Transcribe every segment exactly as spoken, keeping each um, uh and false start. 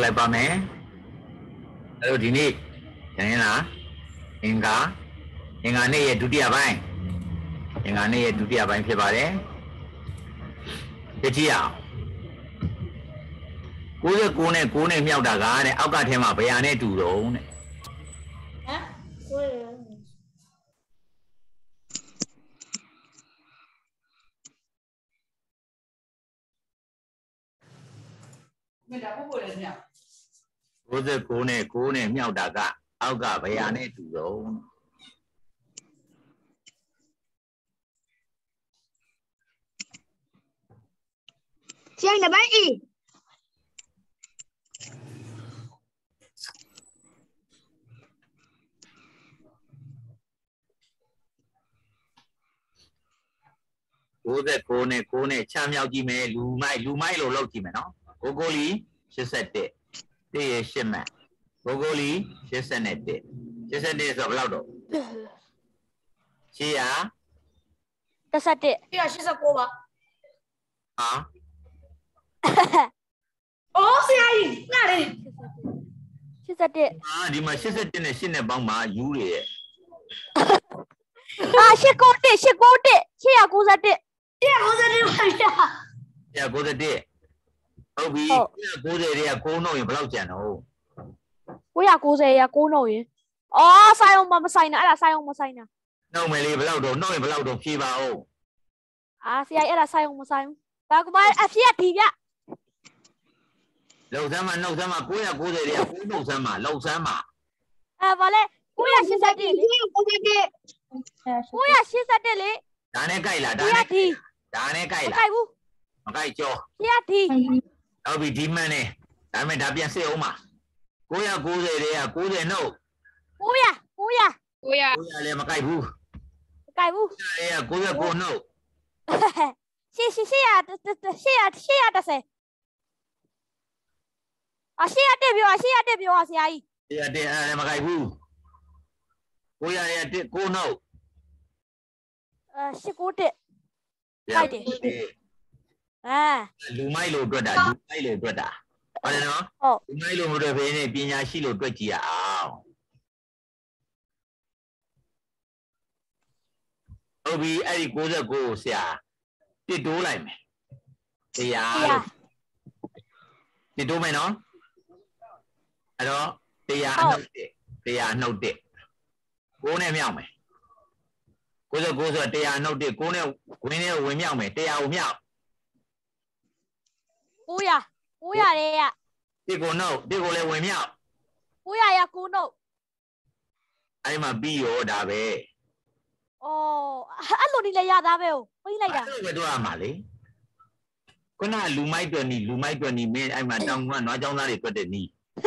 lại ba mẹ ở đi đi cho nên là anh cả anh anh này tụi dia bay anh anh này tụi dia bay phải ba đấy cái gì à cố cái cố này cố này miêu đà gà này áo cá thêm mà bây giờ này đủ rồi này cố cái cố này cố này miêu đà gà áo cá bây giờ này đủ rồi Chơi là bác y cố cái cố này cố này cha miêu gì mày lù mai lù mai lô lâu gì mày nó cố cố lý sẽ sẽ tệ tệ sẽ mày cố cố lý sẽ sẽ này tệ sẽ sẽ tệ sao lâu đâu chị à ta sẽ tệ bây giờ sẽ sao cô bà hả ồ xe gì nè đi sẽ tệ à đi mà sẽ sẽ tệ này xin này bằng mà dữ đấy à sẽ cố tệ sẽ cố tệ sẽ à cố sẽ tệ sẽ à cố sẽ tệ mà sẽ cố sẽ tệဟုတ်ပြီcố sẽ tệ cố nộiဘယ်လောက်ကျန်တော့ကိုရကိုsẽရကိုနှုတ်ရင်အော်ဆိုင်အောင်မဆိုင်နဲ့အဲ့ဒါဆိုင်အောင်မဆိုင်နဲ့နှုတ်မယ်လေဘယ်လောက်တော့နှုတ်ရင်ဘယ်လောက်တော့ဖြေပါဦးအာဆရာအဲ့ဒါဆိုင်အောင်မဆိုင်ဘူးဒါကမအဖြစ်အဒီပြလောက်စမ်းမှာနှုတ်စမ်းမှာ၉၉၀တွေကကိုနှုတ်စမ်းမှာလောက်စမ်းမှာအဲဗာလဲ၉၈၁လေ၉၈၁လေဒါနဲ့ကြိုက်လားဒါနဲ့ဒါနဲ့ကြိုက်လားမကြိုက်ဘူးမကြိုက်ကြောဆရာဒီဟုတ်ပြီဒီမှန်နေဒါပေမဲ့ဒါပြန်စစ်အောင်ပါ၉၉၀တွေက၉၀နှုတ် 900 900 900 900လည်းမကြိုက်ဘူးမကြိုက်ဘူးတွေက၉၉နှုတ်ရှေ့ရှေ့ရှေ့ရရှေ့ရရှေ့ရတစ်ဆယ်အရှေ့ရတက်ပြောအရှေ့ရတက်ပြောဆရာကြီးရှေ့ရတက်အဲ့လည်းမကြိုက်ဘူး၉၀၀ရဲ့တက်၉နှုတ်အဲရှစ်ကိုတက်ကြိုက်တယ်အာလူမိုက်လို့တွက်တာလူမိုက်လို့တွက်တာဟုတ်တယ်နော်ဟုတ်လူမိုက်လို့မတွက်ဘဲနဲ့ပညာရှိလို့တွက်ကြည့်ရအောင်ဟုတ်ပြီအဲ့ဒီ၉၉ကိုဆရာတစ်တိုးလိုက်မယ်တရားတစ်တိုးမယ်နော်အဲ့တော့တရားအနှုတ်တစ်တရားနှုတ်တစ်ကိုနဲ့မြောက်မယ်၉၉ဆိုတရားနှုတ်တစ်ကိုနဲ့ဝင်းနဲ့ဝင်မြောက်မယ်တရားကိုမြောက် 900 900တဲ့ရတစ်ကိုနှုတ်တစ်ကိုလည်းဝင်မြောက် 900ရကိုနှုတ်အဲ့မှာပြီးရောဒါပဲအော်အဲ့လိုနေလဲရသားပဲကိုပြီးလိုက်တာအဲ့လိုပဲတော့ရမှာလေခုနလူမိုက်တွယ်နီလူမိုက်တွယ်နီမင်းအဲ့မှာတောင်ကနွားเจ้าသားတွေတွက်တဲ့နီး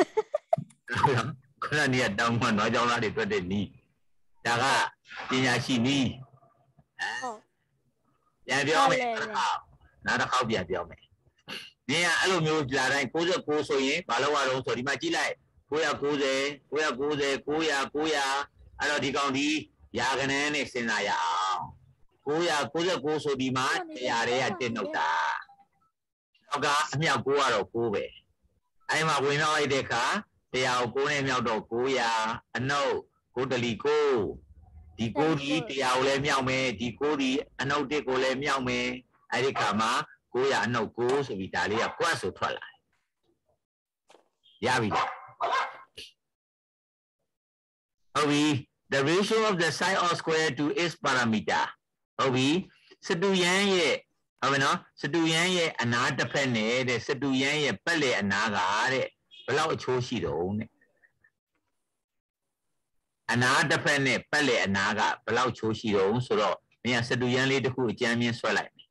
ခုနနီကတောင်ကနွားเจ้าသားတွေတွက်တဲ့နီးဒါကပညာရှိနီးဟုတ်ပြန်ပြောမယ်နောက်တစ်ခေါက်ပြန်ပြောမယ်နင်ကအဲ့လိုမျိုးလာတိုင်း၉၉ဆိုရင်ဘာလို့ရတော့ဆိုဒီမှာကြည့်လိုက်၉၉၀ ၉၉၀ 900 900အဲ့တော့ဒီကောင်ဒီရာခဏန်းနဲ့စဉ်းစားရအောင်၉၉၉ဆိုဒီမှာတရားတွေကတက်နှုတ်တာနောက်က အမြောက်၉ကတော့၉ပဲအဲ့မှာဝင်မြောက်လိုက်တဲ့အခါတရားကို၉နဲ့မြောက်တော့၉၀၀အနှုတ်၉တလီ၉ဒီ၉ဒီတရားကိုလည်းမြောက်မယ်ဒီ၉ဒီအနှုတ်တစ်ကိုလည်းမြောက်မယ်အဲ့ဒီခါမှာ၉၀၀အနှုတ်၉ဆိုပြီးဒါလေးကကွတ်ဆိုထွက်လာရပြီဟုတ်ပြီthe ratio of the sine of square to its parameter ဟုတ်ပြီစတူယန်းရဲ့ဟုတ်ပြီနော်စတူယန်းရဲ့အနာတစ်ဖက်နဲ့တဲ့စတူယန်းရဲ့ပတ်လေအနာကတဲ့ဘယ်လောက်အချိုးရှိတော့တဲ့အနာတစ်ဖက်နဲ့ပတ်လေအနာကဘယ်လောက်ချိုးရှိတော့ဆိုတော့မင်းကစတူယန်းလေးတစ်ခုအကြမ်းမြင့်ဆွဲလိုက်မယ်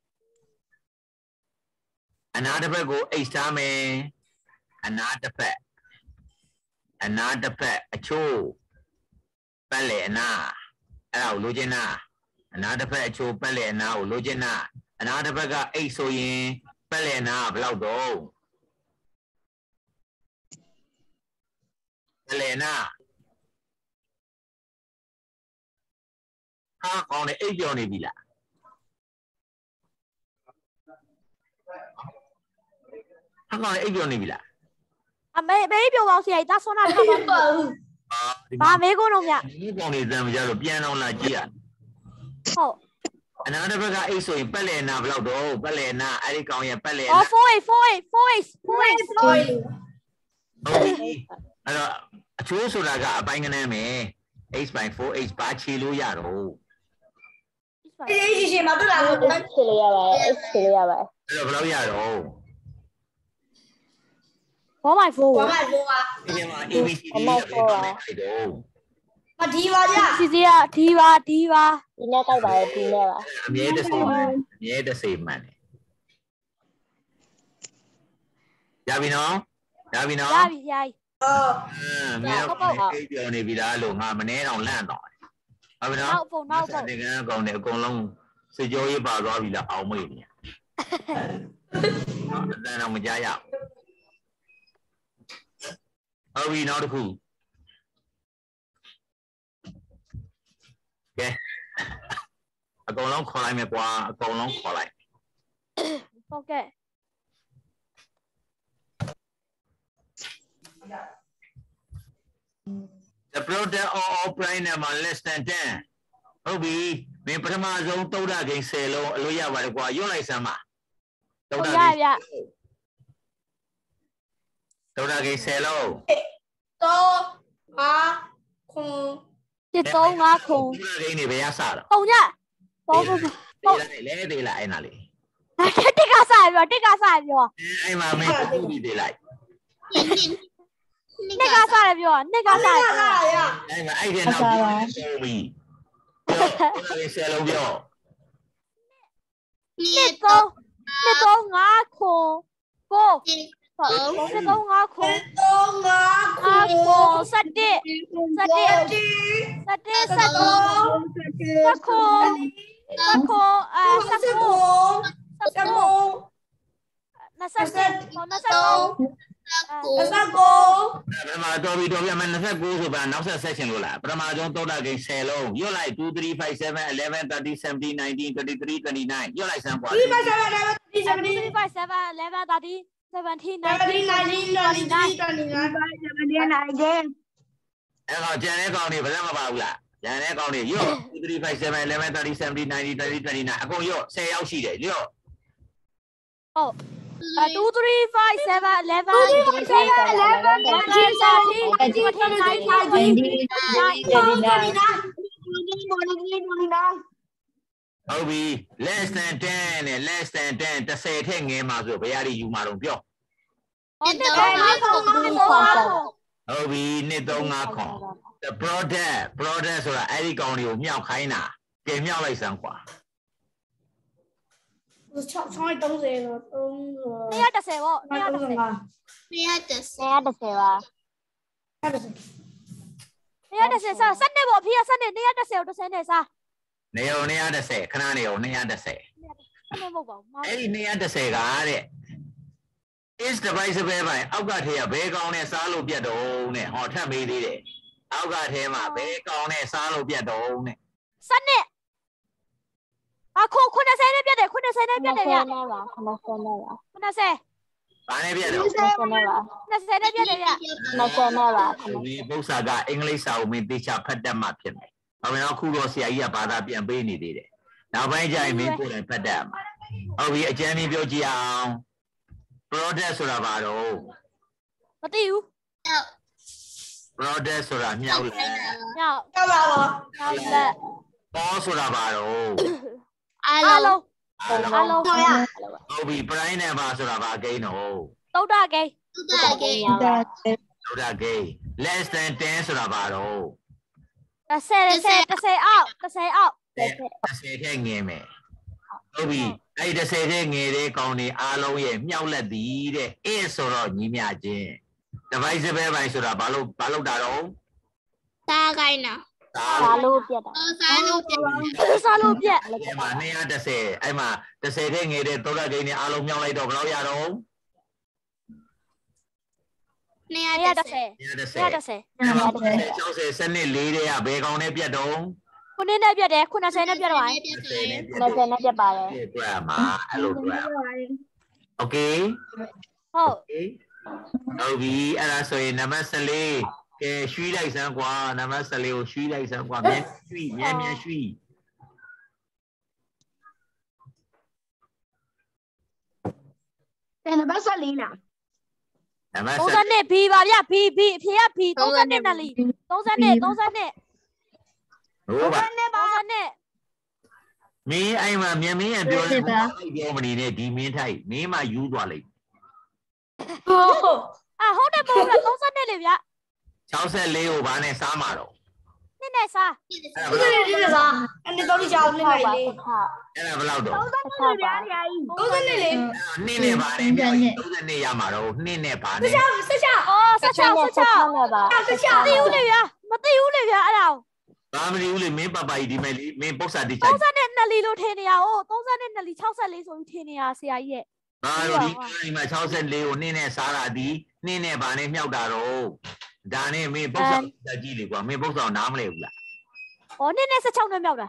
အနာတစ်ဖက်ကိုအိတ်စားမယ်အနာတစ်ဖက်အနာတစ်ဖက်အချိုးပတ်လေအနာအဲ့ဒါကိုလိုချင်တာအနာတစ်ဖက်အချိုးပတ်လေအနာကိုလိုချင်တာအနာတစ်ဖက်ကအိတ်ဆိုရင်ပတ်လေအနာကဘယ်လောက်တော့ပတ်လေအနာဟာကောင်းနေအိတ်ပြောနေပြီလားဟာကောင်းနေအိတ်ပြောနေပြီလားအမေမေးပြောပါဦးဆရာကြီးဒါဆွမ်းနာထားပါဘာမေးကုန်တော့မြဒီကောင်နေစမ်းမကြလို့ပြန်အောင်လာကြည့်ရဟုတ်အနာတစ်ဘက်ကအိတ်ဆိုရင်ပက်လေနာဘယ်လောက်တော့ပက်လေနာအဲ့ဒီကောင်ရဲ့ပက်လေနာအော်four eight four eight four eight four eight four eight ဟုတ်ပြီအဲ့တော့အချိုးဆိုတာကအပိုင်းကနန်းမယ် eight by four eight ပါချီလို့ရတော့အေးရှင်မတို့လာလို့ချီလို့ရပါတယ်ချီလို့ရပါတယ်အဲ့တော့ဘယ်လောက်ရတော့ four by four four by fourပါဒီမှာ A B C D နဲ့တော့မဒီပါဗျာစီစီကဒီပါဒီပါဒီနဲ့တောက်ပါတယ်ဒီနဲ့ပါအမြဲတစေအမြဲတစေမှန်တယ်ရပြီနော်ရပြီနော်ရပြီရပြီဟုတ်အမြဲအိတ်ပြောနေပြီလားလို့ငါမနှဲတော့လန့်တော့ဟုတ်ပြီနော်နောက်ပုံနောက်ပုံဒီကန်းကောင်တယ်အကုန်လုံးစေကြောရေးပါသွားပြီလားအောင်မေ့နေအတန်းတော့မကြားရဟုတ်ပြီနောက်တစ်ခုကဲအကုန်လုံးခေါ်လိုက်မယ်ကွာအကုန်လုံးခေါ်လိုက်ဟုတ်ကဲ့ The product of all prime number less than ten ဟုတ်ပြီမင်းပထမဆုံးသုဒ္ဓဂိမ်းtenလုံးအလို့ရပါတယ်ကွာရွတ်လိုက်စမ်းပါသုဒ္ဓဂိမ်းရသုဒ္ဓဂိမ်းtenလုံးတော့ဟာခွန်တစ်သုံးငါးခုသုဒ္ဓဂိမ်းနေဘယ်ရစတာပုံညပုံပုံပုံလေသေးလားအဲ့နာလေးတစ်ကစားပြောတစ်ကစားပြောအဲ့မှာမင်းတူပြီးသေးလိုက်နှစ်ကစားရပြောနှစ်ကစားရအဲ့မှာအဲ့ဒီနောက်ပြီးပြီပြောဆယ်လုံးပြောနှစ်သုံးနှစ်သုံးငါးခုကိုဟုတ်နှစ်သုံးငါးခုသုံးငါးခုကိုစက်တစ်စက်တစ်စက်တစ်စက်ခုစက်ခုစက်ခုအာစက်ခုစက်ခုနှစ်ဆက်နှစ်ဆက်သုံးနှစ်ဆက်ကိုပထမတော်ပြီတော်ပြီအမှtwenty-nineဆိုပါနောက်ဆက်ဆက်ရှင်လို့လားပထမဆုံးသုဒ္ဓဂိမ်းtenလုံးရွတ်လိုက်two three five seven eleven thirty seventeen nineteen twenty-three twenty-nineရွတ်လိုက်စမ်းကွာ three five seven eleven thirty seventeen three five seven eleven thirty seventeen nineteen nineteen twenty-nine twenty-nine nineteen အဲ့တော့ကျန်တဲ့ကောင်တွေဘယ်မှမပါဘူးလားကျန်တဲ့ကောင်တွေရွတ်two three five seven eleven thirty seventeen nineteen twenty twenty-nineအကုန်ရွတ်tenရောက်ရှိတယ်ရွတ်ဟုတ်two three five seven eleven thirteen eleven thirteen fourteen nineteen ဟုတ်ပြီ less than ten နဲ့ less than ten tenထက်ငယ်မှာဆိုဘယ်ရည်ယူမှာတော့ပြောဟုတ်တယ်ဟုတ်ပြီနှစ်သုံးငါးခွန် the product product ဆိုတာအဲ့ဒီကောင်တွေကိုမြောက်ခိုင်းတာကြင်မြောက်လိုက်စမ်းကွာချောင်းချောင်းသုံးဆယ်တော့သုံးနှစ်ရတစ်ဆယ်ပေါ့နှစ်ရတစ်ဆယ်နှစ်ရတစ်ဆယ်နှစ်ရတစ်ဆယ်ပါနှစ်ရတစ်ဆယ်စားစက်နဲ့ပေါ့ဖေးစက်နဲ့နှစ်ရတစ်ဆယ်ကိုတစ်ဆယ်နဲ့စားနေရောနှစ်ရတစ်ဆယ်ခဏနေရောနှစ်ရတစ်ဆယ်အဲ့မဟုတ်ပါဘူးအဲ့ဒီနှစ်ရတစ်ဆယ်ကတဲ့ is divisible by အောက်ကထဲကဘယ်ကောင်နဲ့စားလို့ပြတ်တော့နဲ့ဟောထပ်မေးသေးတယ်အောက်ကထဲမှာဘယ်ကောင်နဲ့စားလို့ပြတ်တော့နဲ့စက်နဲ့အခုခုနစ်ဆယ်နဲ့ပြတ်တယ်ခုနစ်ဆယ်နဲ့ပြတ်တယ်ဗျခုနစ်ဆယ်နဲ့ပါခုနစ်ဆယ်နဲ့ပါခုနစ်ဆယ်ဘာနဲ့ပြတ်တော့ခုနစ်ဆယ်နဲ့ပါခုနစ်ဆယ်နဲ့ပြတ်တယ်ဗျခုနစ်ဆယ်နဲ့ပါဒီပု္ပ္ပာကအင်္ဂလိပ်စာကိုမင်းသေချာဖတ်တတ်မှဖြစ်မယ်။ဘာလို့အခုတော့ဆရာကြီးကဘာသာပြန်ပေးနေသေးတယ်။နောက်ပိုင်းကျရင်မင်းကိုယ်တိုင်ဖတ်တတ်မှာ။ဟုတ်ပြီအကျဉ်းလေးပြောကြည့်အောင်။ product ဆိုတာဘာတော့မသိဘူး။ product ဆိုတာမြောက်လဲ။မြောက်။ဟုတ်ပါပါ။မြောက်လက်။ပေါ်ဆိုတာဘာတော့အားလုံးအားလုံးဟုတ်ရဟုတ်ပြီ prime number ဆိုတာဘာဂိမ်းတော့သုဒ္ဓဂိမ်းသုဒ္ဓဂိမ်းသုဒ္ဓဂိမ်း less than ten ဆိုတာဘာတော့တစ်ဆယ်တစ်ဆယ်တစ်ဆယ်အောက်တစ်ဆယ်အောက်တစ်ဆယ်ထက်ငယ်မယ်ဟုတ်ပြီအဲ့တစ်ဆယ်ထက်ငယ်တဲ့ကောင်တွေအားလုံးရဲ့မြောက်လက်သည်တဲ့ is ဆိုတော့ညီမျှချင်း divisible by ဆိုတာဘာလို့ဘာလို့တာတော့စားခိုင်းတာစားလို့ပြတ်တာစားလို့ပြတ်စားလို့ပြတ်အဲ့မှာtwo tenအဲ့မှာtenထက်ငယ်တဲ့သုဒ္ဓဂိမ်းတွေအားလုံးမြောက်လိုက်တော့ဘယ်လောက်ရတော့ two ten two ten sixtyစနစ်လေးတဲ့ကဘယ်ကောင်နဲ့ပြတ်တော့ခုနှစ်နဲ့ပြတ်တယ်ခုနှစ်ဆယ်နဲ့ပြတ်တော့နှစ်ဆယ်နဲ့ပြတ်ပါတယ်ပြတ်မှာအဲ့လိုပြတ်โอเคဟုတ်ဟုတ်ပြီအဲ့ဒါဆိုရင်နံပါတ်十四ကဲရွှီလိုက်စမ်းကွာနံပါတ်十四ကိုရွှီလိုက်စမ်းကွာမြန်ရွှီမြန်မြန်ရွှီတယ်နံပါတ်十四လားနံပါတ်သုံးဆယ်နှစ်ဘီပါဗျဘီဘီအဖေကဘီသုံးဆယ်နှစ်နဲ့လီသုံးဆယ်နှစ်သုံးဆယ်နှစ်ဟုတ်ပါသုံးဆယ်နှစ်မင်းအဲ့မှာမြန်မင်းရပြောတယ်ပြောမနေနဲ့ဒီမင်းထိုက်မင်းမှယူသွားလိုက်ဟုတ်အာဟုတ်တယ်ပေါ့ဗျသုံးဆယ်နှစ်လေဗျ၆၄ကိုဘာနဲ့စားမှာတော့နှစ်နဲ့စားဟုတ်တယ်ဒီကစားအဲ့တော့ဒီကြောင်နေလိုက်လေအဲ့ဒါဘယ်လောက်တော့သုံးဆယ်နှစ်ဗျာညာကြီးသုံးဆယ်နှစ်လေနှစ်နဲ့ဘာနဲ့ပြောသုံးဆယ်နှစ်ရမှာတော့နှစ်နဲ့ဘာနဲ့ဆက်ဆက်ဆက်အော်ဆက်ချက်ဆက်ချက်ဆက်ချက်မသိဘူးလေဗျမသိဘူးလေဗျအဲ့ဒါဘာမသိဘူးလေမင်းပပကြီးဒီမဲ့လေမင်းပု္ပ္ပစာတိချိုက်သုံးဆယ်နှစ်နှစ်လီလို့ထင်နေရ哦သုံးဆယ်နှစ်နှစ်လီ၆၄ဆိုပြီးထင်နေရဆရာကြီးရဲ့ဘာလို့ဒီဒီမှာ၆၄ကိုနှစ်နဲ့စားတာဒီနှစ်နဲ့ဘာနဲ့မြောက်တာတော့ဒါနဲ့မင်းပု္ပ္ပစာတက်ကြည့်လေကွာမင်းပု္ပ္ပစာနားမလဲဘူးလားဩနှစ်နဲ့၁၆နဲ့မြောက်တာ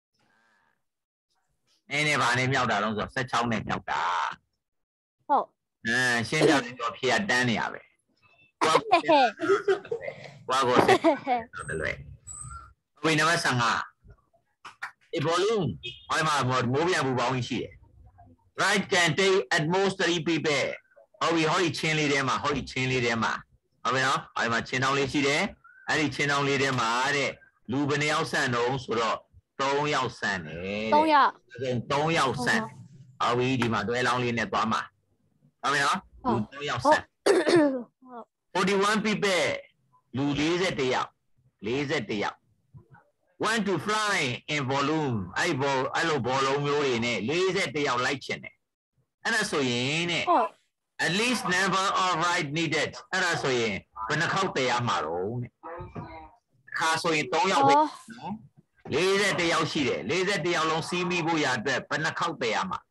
နည်းနဲ့ဘာနဲ့မြောက်တာတော့ဆို၁၆နဲ့မြောက်တာဟုတ်အဲရှင်းပြတယ်တော့ဖြေတန်းနေရပဲကွာကွာကိုဆက်တယ်လေဝိနမဆန်ဟာအဘောလုံးအိုင်မှာမိုးပြန်ပူပေါင်းရှိတယ် right can take at most three people ဟောဒီဟောဒီချင်းလေးထဲမှာဟောဒီချင်းလေးထဲမှာဟုတ်ပြီနော်အိုင်မှာချင်းတောင်းလေးရှိတယ်အဲ့ဒီချင်းတောင်းလေးထဲမှာတဲ့လူဘယ်နှယောက်ဆန်တော့ဆိုတော့သုံးယောက်ဆန်တယ်သုံးယောက်သုံးယောက်ဆန်ဟောဒီဒီမှာတွဲလောင်းလေးနဲ့သွားမှာဟုတ်ပြီနော်လူသုံးယောက်ဆန်forty-one people လူ၄၁ယောက်၄၁ယောက်want to fly in volume အဲ့ဘောအဲ့လိုဘောလုံးမျိုးတွေနဲ့၄၁ယောက်လိုက်ချင်တယ်အဲ့ဒါဆိုရင်တဲ့ at least number of ride needed အဲ့ဒါဆိုရင်ဘယ်နှခေါက်တရားမှာတော့တဲ့ခါဆိုရင်၃ယောက်ပဲနော်၄၁ယောက်ရှိတယ်၄၁ယောက်လုံးစီးမိဖို့ရအတွက်ဘယ်နှခေါက်တရားမှာ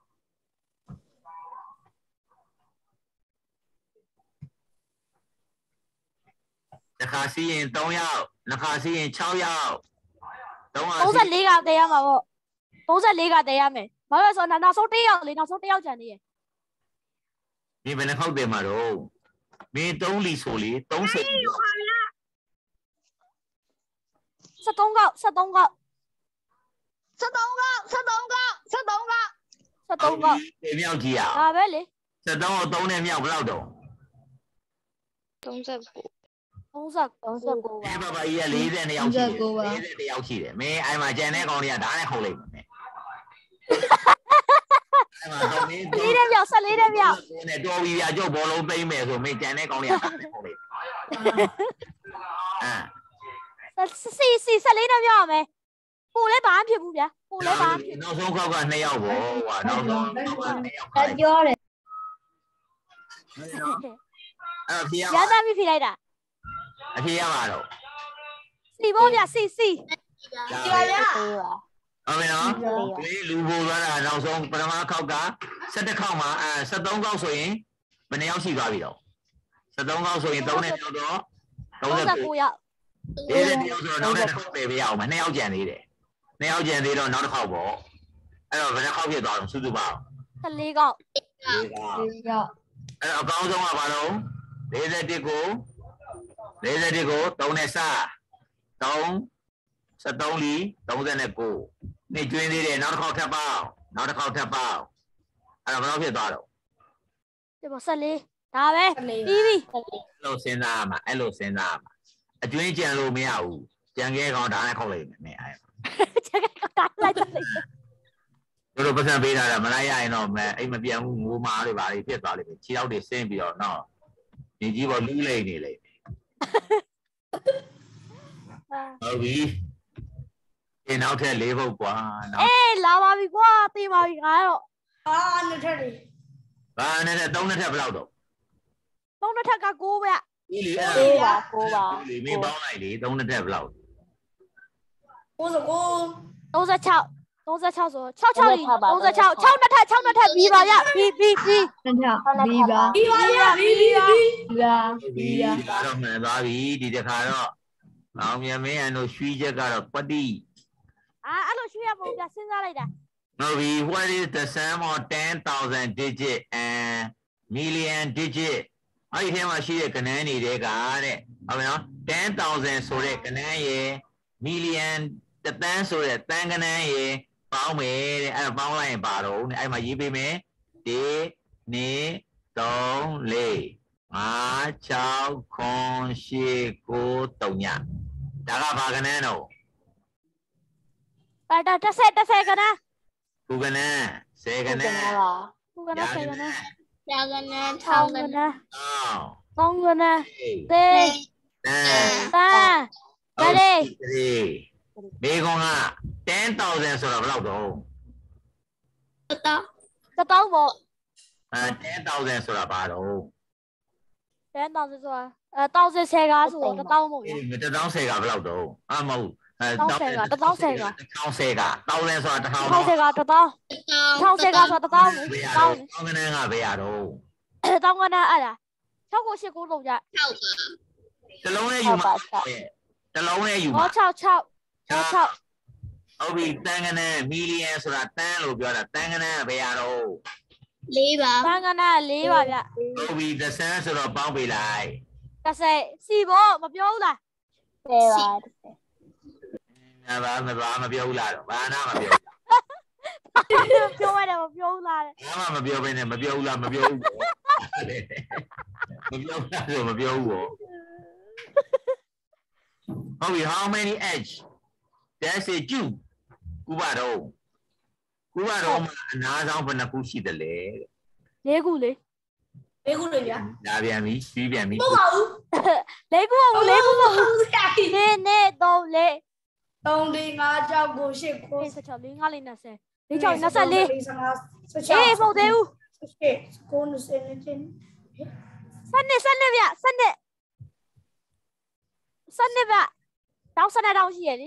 တစ်ခါစီးရင်၃ယောက်နှစ်ခါစီးရင်၆ယောက်သုံးဆယ်လေးကတည်ရမှာပေါ့သုံးဆယ်လေးကတည်ရမယ်ဘာလို့လဲဆိုတော့နောက်ဆုံးတစ်ယောက်လေနောက်ဆုံးတစ်ယောက်ကျန်သေးရဲ့ဒီဘယ်နှခေါက်တည်မှာတော့မင်းသုံးလီဆိုလေသုံးဆယ်ဆက်သုံးခေါက်ဆက်သုံးခေါက်ဆက်သုံးခေါက်ဆက်သုံးခေါက်ဆက်သုံးခေါက်ဆက်သုံးခေါက်ဒီမြောက်ကြီးอ่ะဒါပဲလေဆက်သုံးကိုသုံးနဲ့မြောက်ဘယ်လောက်တော့သုံးဆယ်ကိုသုံးဆယ်သုံးဆယ်ကိုပါဘာဘာကြီးက၄၀ယောက်ရှိတယ်၄၀ယောက်ရှိတယ်မင်းအဲ့မှာကျန်တဲ့ကောင်တွေကဓာတ်နဲ့ခုတ်လိုက်မယ်အဲ့မှာတော့မင်းလေးတဲ့မြောက်ဆက်လေးတဲ့မြောက်နဲ့တော်ပြီပြကျုပ်ဘောလုံးသိမ့်မယ်ဆိုမင်းကျန်တဲ့ကောင်တွေကဓာတ်နဲ့ခုတ်လိုက်အာစီစီဆက်လေးတဲ့မြောက်ရမယ်ပို့လဲဘာမှဖြစ်ဘူးဗျာပို့လဲဘာမှဖြစ်နောက်ဆုံးခေါက်က၂ယောက်ပေါ့ဟွာနောက်ဆုံးခေါက်က၂ယောက်ပြောတယ်အဲ့ဖြေရရသားပြီးဖြေလိုက်တာအဖြေရမှာတော့စီပေါ့ဗျာစီစီကြွားရဟုတ်ပြီနော်ဒီလူပို့သွားတာနောက်ဆုံးပထမခေါက်က၁၁ခေါက်မှာအဲ၁၃ခေါက်ဆိုရင်ဘယ်နှယောက်ရှိသွားပြီတော့၁၃ခေါက်ဆိုရင်၃နဲ့ကျော်တော့၃၉ယောက်၄၀ယောက်ဆိုတော့နောက်တစ်ခေါက်ပယ်ပေးရအောင်မ၂ယောက်ကျန်သေးတယ်၂ယောက်ကျန်သေးတော့နောက်တစ်ခေါက်ပေါ့အဲ့တော့ဘယ်နှခေါက်ဖြစ်သွားတော့စုစုပေါင်း၁၄ခေါက်၄ခေါက်အဲ့တော့အကောင်းဆုံးကဘာလို့၄၁ကို၄၁ကို၃နဲ့စ၃ ၁၃လီ၃၉နေကျွင်းသေးတယ်နောက်တစ်ခေါက်ထပ်ပေါင်းနောက်တစ်ခေါက်ထပ်ပေါင်းအဲ့တော့ဘယ်လောက်ဖြစ်သွားတော့ဒီပေါ်၁၄ဒါပဲပြီးပြီအဲ့လိုစဉ်းစားမှာအဲ့လိုစဉ်းစားမှာအကျွင်းကြံလို့မရဘူးကြံခဲကောင်ဒါနဲ့ခေါက်လိုက်မယ်မင်းအဲ့ကြံခဲကောင်ဒါလိုက်လိုက်တို့တို့ပတ်စံပေးတာမလိုက်ရရင်တော့မအိမ်မပြန်ဘူးငိုမာတွေပါလေဖြစ်သွားလိမ့်မယ်ခြေထောက်တွေဆင်းပြီးတော့နော်ညီကြီးပေါ်လူးလိမ့်နေလိမ့်မယ်ဟုတ်ပြီဒီနောက်ထပ်၄ဘုတ်ကွာနောက်အေးလာပါပြီကွာသိပါပြီငါတော့အာနှစ်ထပ်လေဘာနဲ့သုံးနှစ်ထပ်ဘယ်လောက်တော့သုံးနှစ်ထပ်က၉ပဲဒီလေအဲ့ဒါ၉ပါ၉ပါဒီမေးပေါင်းလိုက်လေသုံးနှစ်ထပ်ဘယ်လောက်၉၉၃၆ ၃၆ဆို၆၆လီ၃၆ ၆နှစ်ထပ်၆နှစ်ထပ်ပြီးပါရပြီးပြီးပြီးပြီးပါပြီးပါပြီးပါပြီးပါပြီးပါဒါတော့မှန်သွားပြီဒီတစ်ခါတော့အောင်မြမင်းအတို့ရွှီချက်ကတော့ပတိအာအဲ့လိုရွှီရပုံပြစဉ်းစားလိုက်တာဟုတ်ပြီ what is the sum of ten thousand digit and million digit အဲ့ဒီထဲမှာရှိတဲ့ကဏ္ဍတွေကတဲ့ဟုတ်ပြီနော် ten thousand ဆိုတဲ့ကဏ္ဍရေ million တသန်းဆိုတဲ့သန်းကဏ္ဍရေပေါင်းမယ်တဲ့အဲ့ပေါင်းလိုက်ရင်ပါတော့တဲ့အဲ့မှာရေးပေးမယ်one two three four five six seven eight nineဒါကဘာကဏ္ဍတော့အဲ့ဒါတစ်ဆက်တစ်ဆက်ကနော်ခုကဏ္ဍဆယ်ကဏ္ဍခုကနော်ဆယ်ကနော်ရာကနဲ့ထောထောင်းင်းကကနော်အော်ကောင်းကနော်သေတန်တန်ကြလေမေကွန်ကten thousand ဆိုတော့ဘယ်လောက်တော့တော့တတောင်းပေါ့အဲ ten thousand ဆိုတာဘာတော့ ten thousand ဆိုတာအဲတောင်းစစ်ဆယ်ကားဆိုတော့တတောင်းပေါ့ဗျာအေးတစ်တောင်းဆယ်ကဘယ်လောက်တော့အမဟုတ်အဲတောင်းဆယ်ကတစ်တောင်းဆယ်ကတစ်တောင်းဆယ်ကတောင်းလဲဆိုတာတစ်ထောင်ထောင်းဆယ်ကတတောင်းထောင်းဆယ်ကဆိုတော့တတောင်းဘယ်ရတောတော့င်းတောင်းကနန်းကဘယ်ရတော့တောင်းကနော်အဲ့ဒါ၆ကို၈ကိုလုံးကြထောက်ပါတစ်လုံးနဲ့ယူမှာတစ်လုံးနဲ့ယူမှာဟော6 6ဟော6 ဟုတ်ပြီတန်ကနန်း million ဆိုတာတန်းလို့ပြောတာတန်ကနန်းကဘယ်ရတော့လေးပါတန်ကနော်၄ပါဗျဟုတ်ပြီသစန်းဆိုတော့ပေါင်းပေးလိုက်တစ်ဆယ်စီပေါ့မပြောဘူးလားဆယ်ပါငါဘာမဘာမပြောဘူးလားတော့ဘာနာမပြောပြောရတယ်မပြောဘူးလားဘာမှမပြောဘဲနဲ့မပြောဘူးလားမပြောဘူးပေါ့မပြောဘူးလားဆိုမပြောဘူးပေါ့ဟုတ်ပြီ how many edge that's a two ကုဘတော့ကုဘတော့မှာအနာဆောင်ဘယ်နှခုရှိတယ်လဲ၄ခုလေလေးခုလေဗျာဒါပြန်ပြီပြီးပြန်ပြီမဟုတ်ပါဘူး၄ခုမဟုတ်၄ခုမဟုတ်ဆရာကြီးနေနေ3 4 သုံးလေးငါးကြောက်ကိုရှစ်ကို 6 6 4 5 6 20 4 6 24 လေးအေးမဟုတ်သေးဘူးရှစ်ကိုနှစ်စနေချင်းစနစ်စနစ်ဗျစနစ်စနစ်ဗျတောင်းစနစ်တောင်းရှိရလေ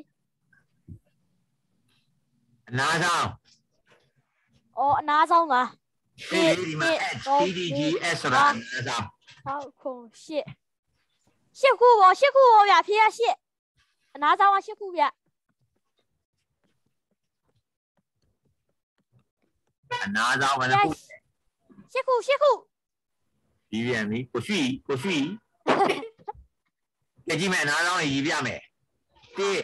အနာဆောင်အော်အနာဆောင်လားဒီဒီမှာ edge D D G S ဆိုတာအနာဆောင် 6ခု8 8ခုပေါ့8ခုပေါ့ဗျဖြေရ8အနာဆောင်က8ခုဗျအနာဆောင်ဘယ်နှခု 8ခု8ခုပြီးပြန်ပြီကိုရွှီကိုရွှီကြည့်မယ်အနာဆောင်ရေးပြမယ်1 2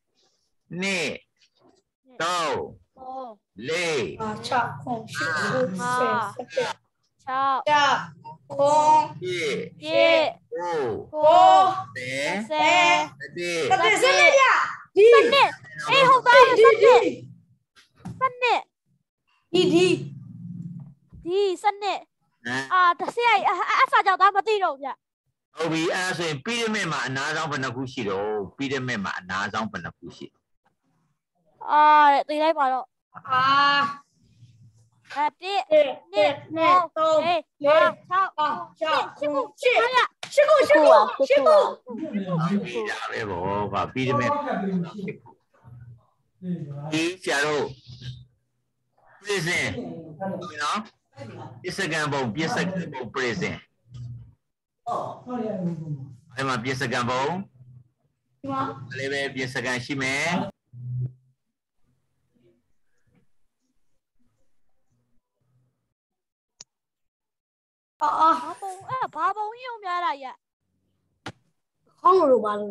3 အော် 4 အာချောက်ခုရှစ်ကိုဆယ်စက် 6 ကြောက်ခုံ 1 7 9 ကို 10 10 11 တတိစနေရဒီစနစ်အေးဟုတ်သားစနစ်စနစ်ဒီဒီဒီစနစ်အာတစ်ဆယ်အဆာကြောင့်ဒါမသိတော့ဗျဟုတ်ပြီအဲ့ဒါဆိုရင် pyramid မှာအနာဆောင်ဘယ်နှခုရှိတော့ pyramid မှာအနာဆောင်ဘယ်နှခုရှိအာသိလိုက်ပါတော့အာအဲ့1 တစ် 2 နှစ်နှစ်သုံး 4 လေး 5 6 ကြောက် 7 ခု 8 ရှစ် 9 ရှစ်ကိုရှစ်ကိုရှစ်ကိုဟုတ်ပြီဒါပဲဗောကွာ pyramid ဒီဆရာတို့ prison နော်ပြစ်စကံပုံပြစ်စကံပုံ prison အဲ့မှာပြစ်စကံပုံဒီမှာလည်းပဲပြစ်စကံရှိမယ်အာဘာပုံအဲ့ဘာပုံရုံများတာရခေါင်းလိုပါလို့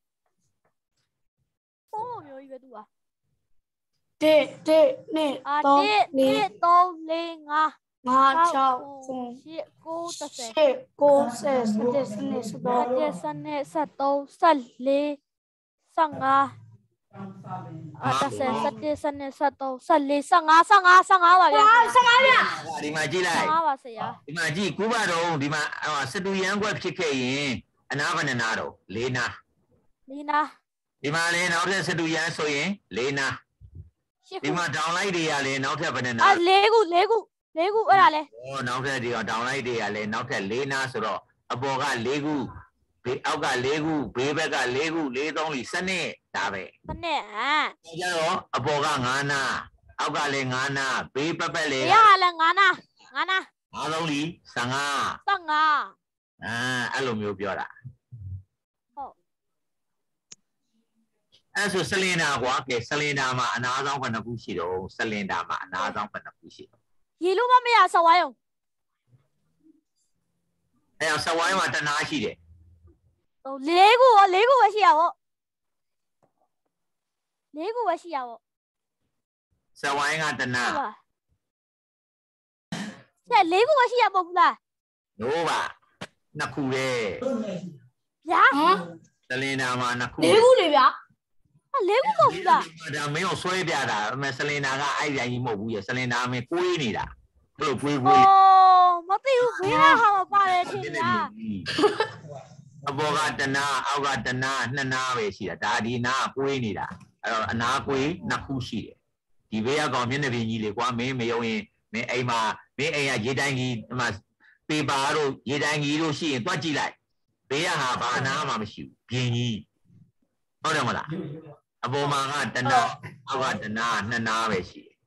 ပုံလိုမျိုးကြီးပဲသူကတစ်တစ်နှစ်အာသုံး 1 2 လေး 3 4 5 ငါးကြောက်ခုံ 8 9 10 ရှစ်ကိုဆယ်စတစ်စနစ်စတော့ 1 7 13 14 15အာ10 11 12 13 14 15 15 15ပါဗျာဆယ်ငါးပြဒီမှာကြည့်လိုက် 15ပါဆရာဒီမှာကြည့်ကူပါတော့ဒီမှာစတူရန်ကွက်ဖြစ်ခဲ့ရင်အနာဘယ်နှနာတော့၄နာလီနာဒီမှာလည်းနောက်ထပ်စတူရန်ဆိုရင်၄နာရှစ်ဒီခုမှာ downlight တွေကလည်းနောက်ထပ်ဘယ်နှနာအာ၄ခု၄ခု၄ခုအဲ့ဒါလဲဩနောက်ထပ်ဒီက downlight တွေကလည်းနောက်ထပ်၄နာဆိုတော့အပေါ်က၄ခုဘေးအောက်က၄ခုဘေးဘက်က၄ခု၄သုံးလီစနစ်ဒါပဲဘယ်နဲ့အာကျတော့အပေါ်က၅နာအောက်ကလည်း၅နာဘေးပတ်ပတ်လေရရလဲငါနာငါနာ၅သုံးလီ၁၅ 15 အာအဲ့လိုမျိုးပြောတာဟုတ်အဲ့ဆိုဆလင်ဒါကွာကဲဆလင်ဒါမှာအနာဆောင်ဘယ်နှခုရှိတော့ဆလင်ဒါမှာအနာဆောင်ဘယ်နှခုရှိတော့ရေလို့မမရဆော်ဝိုင်းအောင်အဲဆဝိုင်းမှာတနာရှိတယ်ဟိုလေးခုရောလေးခုပဲရှိရပါလေးခုပဲရှိရပါဆဝိုင်းကတနာဟုတ်ပါတဲ့လေးခုပဲရှိရမဟုတ်ဘူးလားလို့ပါနှစ်ခုလေဗျာစလင်နာမှာနှစ်ခုလေးခုလေဗျာဟာလေးခုမဟုတ်ဘူးလားဒါမင်းကိုဆွဲပြတာအမေဆလင်နာကအဲ့ဒီအကြီးမဟုတ်ဘူးရဆလင်နာမင်းကိုးနေတာဘလို့ကိုးကိုးအော်မသိဘူးဘေးကဟာမပါတယ်ထင်လားအဘောကတနာအောက်ကတနာနှစ်နာပဲရှိတာဒါဒီနာကိုးနေတာအဲ့တော့အနာကိုးနှစ်ခုရှိတယ်ဒီဘေးကကောင်မျက်နှာပြင်ကြီးလေကွာမင်းမယုံရင်မင်းအိမ်မှာမင်းအိမ်ကရေတိုင်းကြီးဟိုမှာပေပါတို့ရေတိုင်းကြီးတို့ရှိရင်တွက်ကြည့်လိုက်ဘေးကဟာဘာနာမှမရှိဘူးပြင်ကြီးဟုတ်တယ်မလားအပေါ်မှာကတနာအောက်ကတနာနှစ်နာပဲရှိတယ်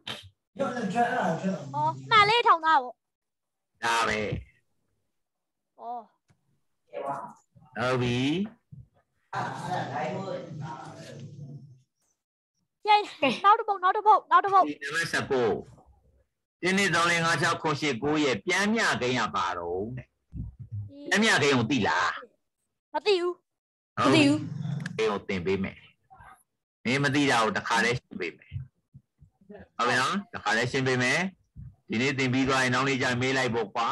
အော်မှန်လေးထောင်သားပေါ့ဒါပဲအော်ဟုတ်ပြီကျင်းနောက်တစ်ပုတ်နောက်တစ်ပုတ်နောက်တစ်ပုတ်ဒီနံပါတ်十九ဒီနေ့သုံးလေးငါး၆ခု၈၉ရဲ့ပြန်မြကိန်းရပါတော့တဲ့ပြန်မြကိန်းကိုသိလားမသိဘူးမသိဘူးကိန်းကိုသင်ပေးမယ်မင်းမသိတာကိုတစ်ခါတည်းရှင်းပေးမယ်ဟုတ်ပြီနော်တစ်ခါတည်းရှင်းပေးမယ်ဒီနေ့သင်ပြီးသွားရင်နောက်နေ့ကျမေးလိုက်ဖို့ကွာ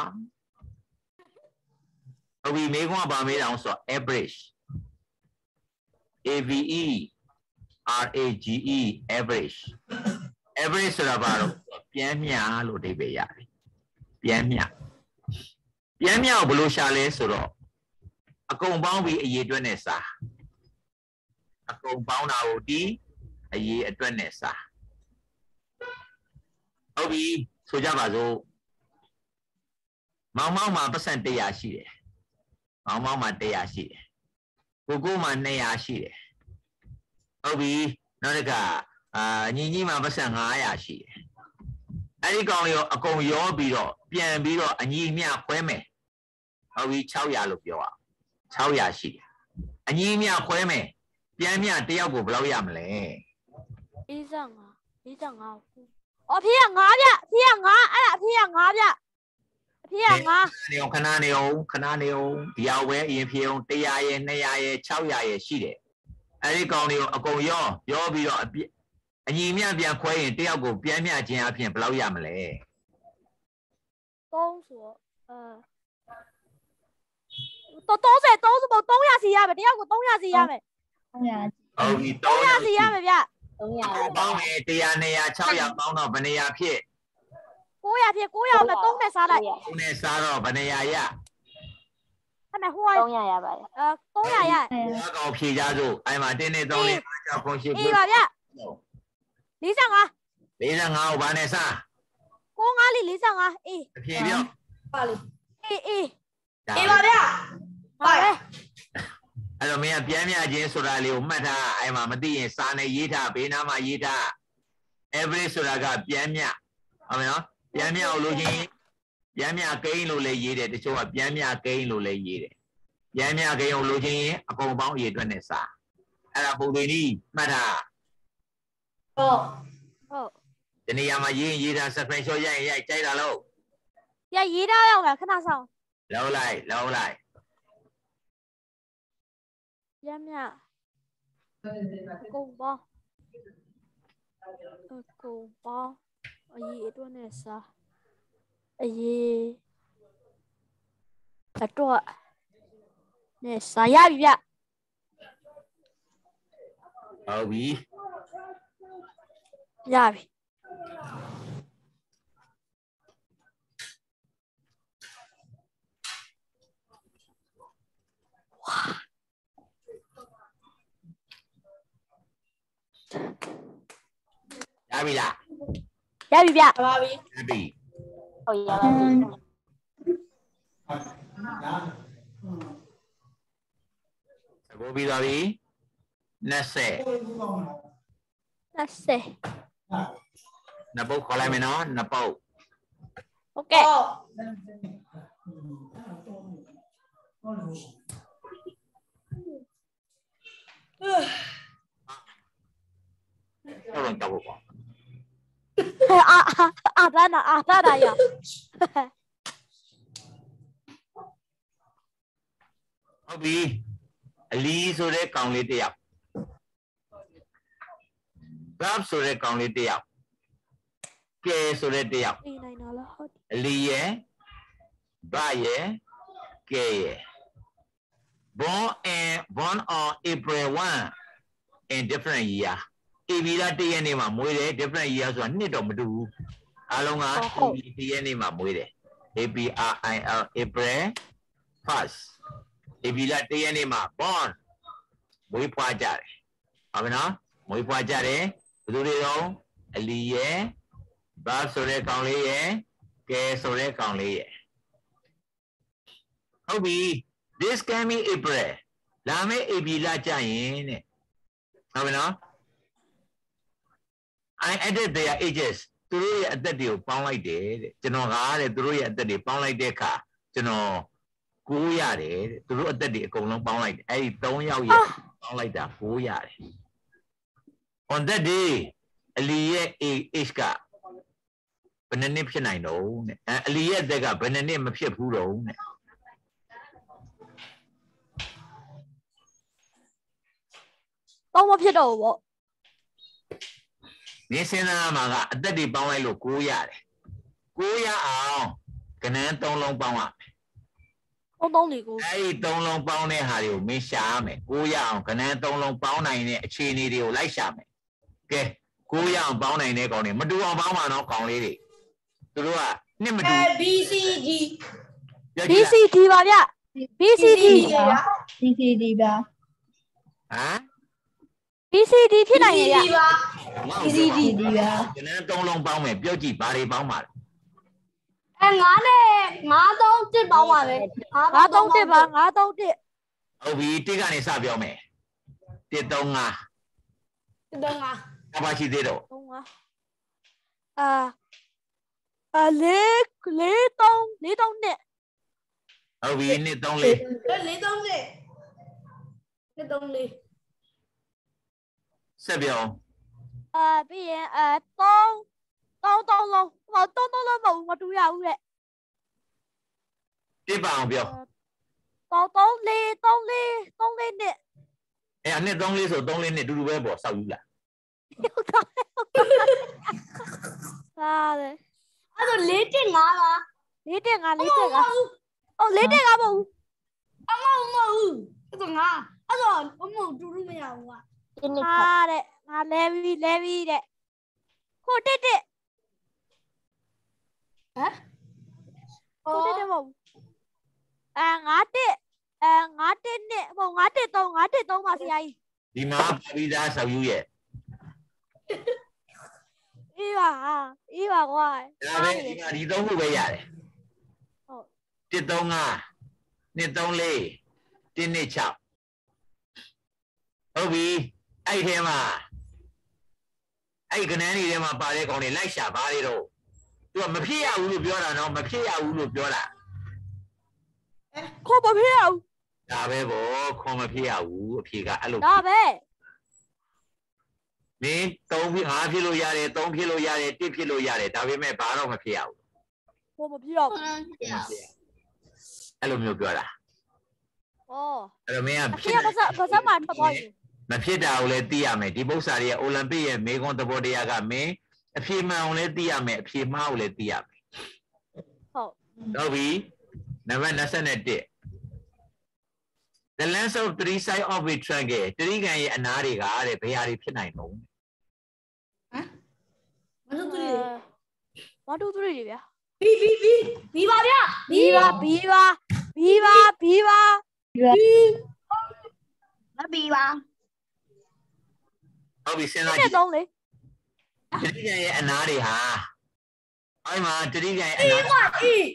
ဟုတ်ပြီမေးခွန်းကပါမေးအောင်ဆိုတော့ average A V E R A G E average average ဆိုတာဘာလို့ပြန်မြလို့အဓိပ္ပာယ်ရတယ်ပြန်မြပြန်မြကိုဘယ်လိုရှာလဲဆိုတော့အကုန်ပေါင်းပြီးအရေအတွက်နဲ့စာအကုန်ပေါင်းတာကိုဒီအရေအတွက်နဲ့စာဟုတ်ပြီဆိုကြပါစို့မောင်မောင်မှာပတ်စံတစ်ရာရှိတယ်မောင်မောင်မှာတစ်ရာရှိတယ်ကိုကိုမှာနှစ်ရာရှိတယ်ဟုတ်ပြီနောက်တစ်ခါအာညီညီမှာပတ်စံငါးရာရှိတယ်အဲ့ဒီကောင်ရောအကုန်ရောပြီးတော့ပြန်ပြီးတော့အညီမျှခွဲမယ်ဟုတ်ပြီ၆ရာလို့ပြောအောင်၆ရာရှိတယ်အညီမျှခွဲမယ်ပြန်မျှတယောက်ကိုဘယ်လောက်ရမလဲ၄၅ ၄၅အော်ဖေးကငါးဗျဖေးကငါးအဲ့ဒါအဖေးကငါးဗျအဖေးကငါးနေအောင်ခဏနေအောင်ခဏနေအောင်ဒီအောင်ပဲအရင်ဖြေအောင်၁၀၀ရဲ့၂၀၀ရဲ့၆ရာရဲ့ရှိတယ်အဲ့ဒီကောင်တွေကိုအကုန်ရောရောပြီးတော့အညီမျှပြန်ခွဲရင်တယောက်ကိုပြန်မျှခြင်းအပြင်ဘယ်လောက်ရမလဲသုံးဆိုအဲတော့30 30ပုံ300စီရမယ်တယောက်ကို300စီရမယ်ဟုတ်ပြီ 300စီရမယ်ဗျသုံးရာပေါင်းရင်၁၀၀ ၂၀၀ ၆ရာပေါင်းတော့ဘယ်နေရာဖြစ် 900ဖြစ်900နဲ့3နဲ့စားလိုက်သုံးနဲ့စားတော့ဘယ်နေရာရအဲ့မဲ့ဟိုကသုံးရာရပါတယ်အဲ300ရဘာကောင်ဖြေကြစို့အဲ့မှာတင်းနေသုံးလေး၅၆ခုရှိအေးပါဗျ45 ၄၅ကိုဘာနဲ့စား 95လီ45အေးအဖြေပြောပါလေအေးအေးအေးပါဗျာပါပဲအဲ့တော့မင်းကပြန်မြခြင်းဆိုတာလေးကိုမှတ်ထားအဲ့မှာမသိရင်စာနဲ့ရေးထားဘေးနားမှာရေးထား average ဆိုတာကပြန်မြဟုတ်မယ်နော်ပြန်မြအောင်လို့ချင်းပြန်မြကိန်းလို့လည်းရေးတယ်တချို့ကပြန်မြကိန်းလို့လည်းရေးတယ်ပြန်မြကိန်းအောင်လို့ချင်းအကုန်ပေါင်းအရေအတွက်နဲ့စာအဲ့ဒါပုံတွေနီးမှတ်ထားဟုတ်ဟုတ်ဒီနေရာမှာရေးရင်ရေးထား screenshot ရိုက်ရင်ရိုက်ကြိုက်တာလို့ရရေးထားရအောင်လားခဏဆောင်လောက်လိုက်လောက်လိုက်ရမြကုံပေါင်းကုံပေါင်းအရေးအတွက်နဲ့စားအရေးအတွက်နဲ့စားရပြီဗျဟုတ်ပြီရပြီရပြီလားရပြီဗျပါပြီရပြီဟုတ်ရပါတယ်အခုပြီးသွားပြီနှစ်ဆယ် 20 နှစ်ပုတ်ခေါ်လိုက်မယ်နော်နှစ်ပုတ်ဟုတ်ကဲ့တော့တော့ကြောက်ဖို့ပေါ့အာအာဒါနာအာဒါဒါရဟုတ်ပြီအလီဆိုတဲ့ကောင်လေးတစ်ယောက် Grab ဆိုတဲ့ကောင်လေးတစ်ယောက်ကဲဆိုတဲ့တစ်ယောက်အေးနိုင်တာလားဟုတ်အလီရဲ့ဘာရဲ့ကဲရဲ့ born in born on April first in different year ဧပြီလတစ်ရက်နေ့မှာမွေးတယ် different year ဆိုတာနှစ်တော့မတူဘူးအားလုံးကဧပြီတစ်ရက်နေ့မှာမွေးတယ် A P R I L April first ဧပြီလတစ်ရက်နေ့မှာ born မွေးဖွားကြတယ်ဟုတ်ပြီနော်မွေးဖွားကြတယ်ဘယ်သူတွေတော့အလီရဲ့ဘာဆိုတဲ့ကောင်လေးရဲ့ကဲဆိုတဲ့ကောင်လေးရဲ့ဟုတ်ပြီ this coming April လာမယ့်ဧပြီလကြရင်တဲ့ဟုတ်ပြီနော် I added their ages သူတို့ရဲ့အသက်တွေကိုပေါင်းလိုက်တယ်တဲ့ကျွန်တော်ကားတဲ့သူတို့ရဲ့အသက်တွေပေါင်းလိုက်တဲ့အခါကျွန်တော်ကိုးရတယ်တဲ့သူတို့အသက်တွေအကုန်လုံးပေါင်းလိုက်တယ်အဲ့ဒီသုံးယောက်ရဲ့ပေါင်းလိုက်တာကိုးရတယ် on that day အလီရဲ့ age ကဘယ်နှစ်ဖြစ်နိုင်တော့တဲ့အလီရဲ့အသက်ကဘယ်နှစ်မဖြစ်ဘူးတော့တဲ့တော့မဖြစ်တော့ဘူးပေါ့နေစင်သားမှာကအသက်တွေပေါင်းလိုက်လို့ကိုးရတယ်ကိုးရအောင်ကနန်းသုံးလုံးပေါင်းရမယ်သုံးသုံးလေးကိုအဲ့ဒီသုံးလုံးပေါင်းတဲ့ဟာတွေကိုမင်းရှာရမယ်ကိုးရအောင်ကနန်းသုံးလုံးပေါင်းနိုင်တဲ့အခြေအနေတွေကိုလိုက်ရှာမယ်ကဲကိုးရအောင်ပေါင်းနိုင်တဲ့ကောင်တွေမတူအောင်ပေါင်းပါတော့ကောင်လေးတွေသူတို့ကနှစ်မတူ A B C D B C D ပါဗျ B C D C C D ပါဟမ် B C D ဖြစ်နိုင်ရဲ့ဗျ C C D ပါကနန်းသုံးလုံးပေါင်းမယ်ပြောကြည့်ဘာတွေပေါင်းပါလဲအဲငါးနဲ့ငါးသုံးတစ်ပေါင်းပါပဲငါးသုံးတစ်ပါငါးသုံးတစ်ဟုတ်ပြီတစ်ကနေစပြောမယ်တစ်သုံးငါးတစ်သုံးငါးအပါရှိသေးတော့သုံးငါးအာအလေးလေးသုံးလေးသုံးနှစ်ဟုတ်ပြီနှစ်သုံးလေးလေးသုံးတစ်တစ်သုံးလေးဆက်ပြောအာပြီးရင်အဲသုံးသုံးသုံးလုံးဟောသုံးသုံးလုံးမဟုတ်မတူရဘူးတဲ့တစ်ပါအောင်ပြောသုံးသုံးလေးသုံးလေးသုံးလေးနှစ်အဲ့အနှစ်သုံးလေးဆိုသုံးလေးနှစ်တူတူပဲပေါ့စောက်ယူလားဟာတယ်အဲ့ဒါလေးတစ်ငါးပါလေးတက်ငါလေးတက်ကအော်လေးတက်ကမဟုတ်ဘူးအမမဟုတ်အဲ့ဒါငါအဲ့ဒါအမတူတူမရဘူးကွာဒီနေ့ဟာတဲ့ငါလဲပြီးလဲပြီးတဲ့ခိုတက်တက်ဟမ်ခိုတက်တက်မဟုတ်ဘူးအဲငါတက်အဲငါတက်နဲ့ဟိုငါတက်သုံးငါတက်သုံးပါဆရာကြီးဒီမှာပါပြီးသားစောက်ယူရဲ့အေးပါအေးပါကွာဒါပဲဒီမှာဒီသုံးခုပဲရတယ်ဟုတ်တစ်သုံးငါးနှစ်သုံးလေးတစ်နှစ်၆ဟုတ်ပြီအဲ့ထဲမှာအဲ့ကနန်းတွေထဲမှာပါတဲ့ကောင်တွေလိုက်ရှာပါလေတော့သူကမဖြစ်ရဘူးလို့ပြောတာနော်မဖြစ်ရဘူးလို့ပြောတာခိုမဖြစ်အောင်ဒါပဲဗောခွန်မဖြစ်ရဘူးအဖြေကအဲ့လိုဒါပဲမင်းသုံးဖြစ်ငါဖြစ်လို့ရတယ်သုံးဖြစ်လို့ရတယ်တစ်ဖြစ်လို့ရတယ်ဒါပေမဲ့ဘာတော့မဖြစ်ရဘူးခိုမဖြစ်အောင်အဲ့လိုမျိုးပြောတာဩအဲ့တော့မင်းကအဖေကပါစပါစမှာထွက်သွားပြီမဖြစ်တာကိုလည်းသိရမယ်ဒီပု္ပ္ပာတွေရဲ့အိုလံပစ်ရဲ့မေကွန်သဘောတရားကမင်းအဖြေမှန်အောင်လည်းသိရမယ်အဖြေမှားကိုလည်းသိရမယ်ဟုတ်ဟုတ်ပြီနံပါတ်၂၁ The length of three sides of a triangle တတိကံရဲ့အနားတွေကတဲ့ဘယ်ဟာတွေဖြစ်နိုင်တော့မတူတူ one two three တွေဗျာဘီဘီဘီဘီပါဗျာ B ပါ B ပါ B ပါ B ပါမဘီပါဟုတ်ပြီစဉ်းစားတက်ကြည့်သုံးလေတတိကံရဲ့အနားတွေဟာအဲ့မှာတတိကံရဲ့အအေးနားပါအေး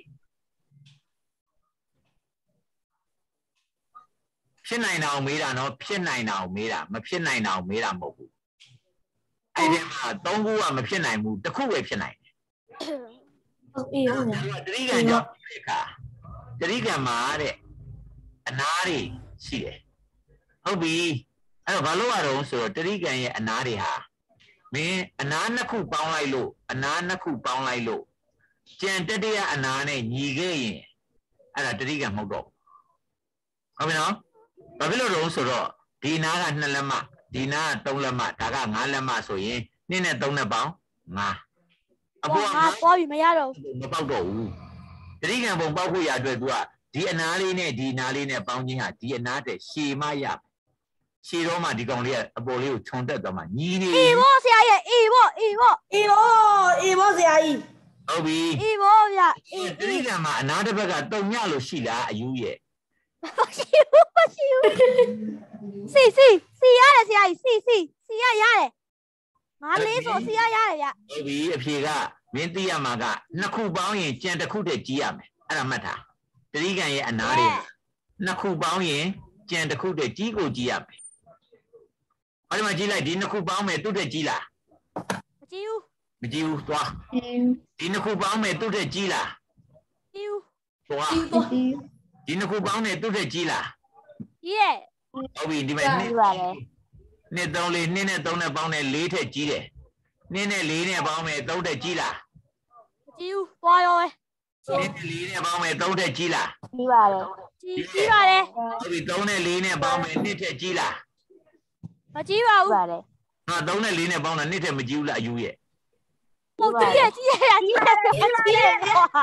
ဖြစ်နိုင်တာကိုမေးတာနော်ဖြစ်နိုင်တာကိုမေးတာမဖြစ်နိုင်တာကိုမေးတာမဟုတ်ဘူးအဲ့ဒီမှာသုံးခုကမဖြစ်နိုင်ဘူးတစ်ခုပဲဖြစ်နိုင်တယ်အေးဟုတ်ဒါကတတိကံကြောင့်ဒီခါတတိကံမှာတဲ့အနားတွေရှိတယ်ဟုတ်ပြီအဲ့တော့ဘာလို့ရတော့ဆိုတော့တတိကံရဲ့အနားတွေဟာမင်းအနားနှစ်ခုပေါင်းလိုက်လို့အနားနှစ်ခုပေါင်းလိုက်လို့ကြံတတိယအနားနဲ့ညီခဲ့ရင်အဲ့ဒါတတိကံမဟုတ်တော့ဟုတ်ပြီနော်ဟဘာဖြစ်လို့တော့ဆိုတော့ဒီနားကနှစ်လက်မဒီနားကသုံးလက်မဒါကငါးလက်မဆိုရင်နှစ်နဲ့သုံးနဲ့ပေါင်းငါအပေါ်ကငါပေါ်ပြီမရတော့ဘူးမပေါက်တော့ဘူးတတိကံပုံပေါက်ဖို့ရအတွက်သူကဒီအနားလေးနဲ့ဒီနားလေးနဲ့ပေါင်းခြင်းဟာဒီအနားတဲ့ရှည်မရရှည်တော့မှဒီကောင်လေးကအပေါ်လေးကိုခြုံတက်သွားမှညီးနေအေးဘောဆရာရဲ့အေးဘောအေးဘောအေးဘောအေးဘောဆရာကြီးဟုတ်ပြီအေးဘောဗျအေးတတိကံမှာအနားတစ်ဘက်ကတုံညလို့ရှိလားအယူရဲ့မရှိဘူးမရှိဘူးစီစီစီရတယ်ဆရာကြီးစီစီစီရရတယ်ငါလေးဆိုစီရရတယ်ဗျဟုတ်ပြီအဖြေကမင်းသိရမှာကနှစ်ခုပေါင်းရင်ကြံတစ်ခုတည်းကြီးရမယ်အဲ့ဒါမှတ်ထားတတိကံရဲ့အနားတွေနှစ်ခုပေါင်းရင်ကြံတစ်ခုတည်းကြီးကိုကြီးရမယ်ဟောဒီမှာကြီးလိုက်ဒီနှစ်ခုပေါင်းမယ်သူ့တည်းကြီးလားမကြီးဘူးမကြီးဘူးသွားဒီနှစ်ခုပေါင်းမယ်သူ့တည်းကြီးလားကြီးဘူးသွားဒီနှစ်ခုပေါင်းမယ်သူ့တည်းကြီးလားကြီးရဲ့ဟုတ်ပြီဒီမှာနှစ်ပါတယ်နှစ်သုံးလေးနှစ်နဲ့သုံးနဲ့ပေါင်းတယ်လေးထက်ကြီးတယ်နှစ်နဲ့လေးနဲ့ပေါင်းမယ်သုံးထက်ကြီးလားမကြီးဘူးသွားရောပဲနှစ်နဲ့လေးနဲ့ပေါင်းမယ်သုံးထက်ကြီးလားကြီးပါတယ်ကြီးကြီးပါတယ်ဟုတ်ပြီသုံးနဲ့လေးနဲ့ပေါင်းမယ်နှစ်ထက်ကြီးလားမကြီးပါဘူးပါတယ်ဟာသုံးနဲ့လေးနဲ့ပေါင်းတာနှစ်ထက်မကြီးဘူးလားအယူရဲ့ဟုတ်ကြီးရဲ့ကြီးရဲ့ကြီးရဲ့ကြီးရဲ့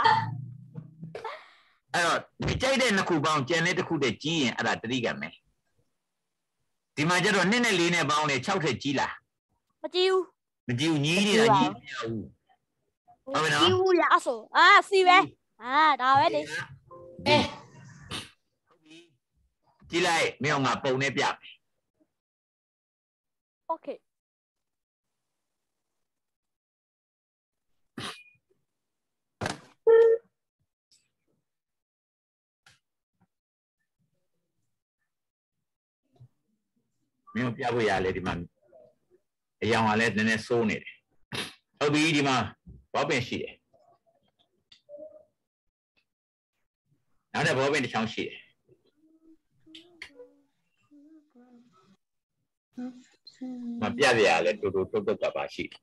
အဲ့တော့ဒီကြိုက်တဲ့နှစ်ခုပေါင်းကျန်တဲ့တစ်ခုတည်းကြီးရင်အဲ့ဒါတတိကံမယ်ဒီမှာကျတော့နှစ်နဲ့လေးနဲ့ပေါင်းတယ်၆ထက်ကြီးလားမကြီးဘူးမကြီးဘူးညီးနေတာညီးမရဘူးဟုတ်ပြီနော်ကြီးဘူးလားဆိုအာစီပဲအာဒါပဲလေအဲဟုတ်ပြီကြည့်လိုက်မင်းငါပုံနဲ့ပြမယ်โอเคမင်းပြဖို့ရလေဒီမှာအယောင်ကလည်းနည်းနည်းစိုးနေတယ်ဟုတ်ပြီဒီမှာဘောပင်ရှိတယ်နောက်တဲ့ဘောပင်တစ်ချောင်းရှိတယ်မပြပြရလဲတူတူတုတ်တုတ်ကပါရှိတယ်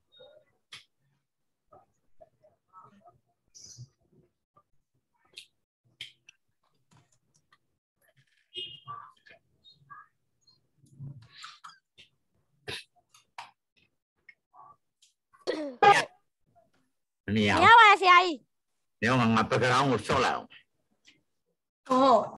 မရပါဘူးဆရာကြီးနေအောင်ငါ background ကိုဆော့လိုက်အောင်ဟုတ်